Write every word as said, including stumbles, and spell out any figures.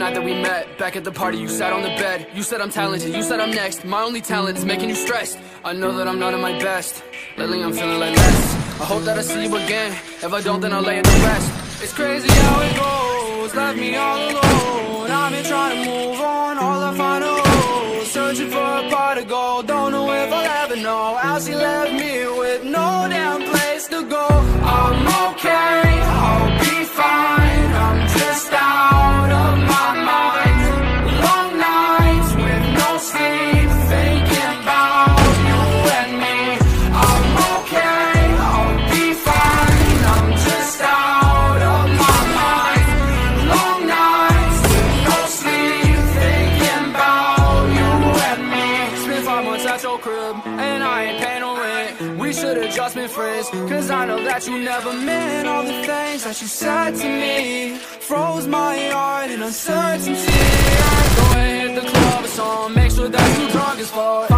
night that we met. Back at the party, you sat on the bed. You said I'm talented, you said I'm next. My only talent is making you stressed. I know that I'm not at my best. Lately I'm feeling like less. I hope that I see you again. If I don't, then I'll lay it to rest. It's crazy how it goes, left me all alone. I've been trying to move on, all I find are holes. Searching for a pot of gold, don't know if I'll ever know how she left me with no damn place to go. I'm okay, I'll be fine. I'm just out of my mind. Long nights with no sleep, thinking about you and me. I'm okay, I'll be fine. I'm just out of my mind. Long nights with no sleep, thinking about you and me. Spent five months at your crib, and I ain't paying no rent. We should've just been friends, cause I know that you never meant all the things that you said to me. Froze my heart in uncertainty. Go and hit the club or something, make sure that you drunk as fuck.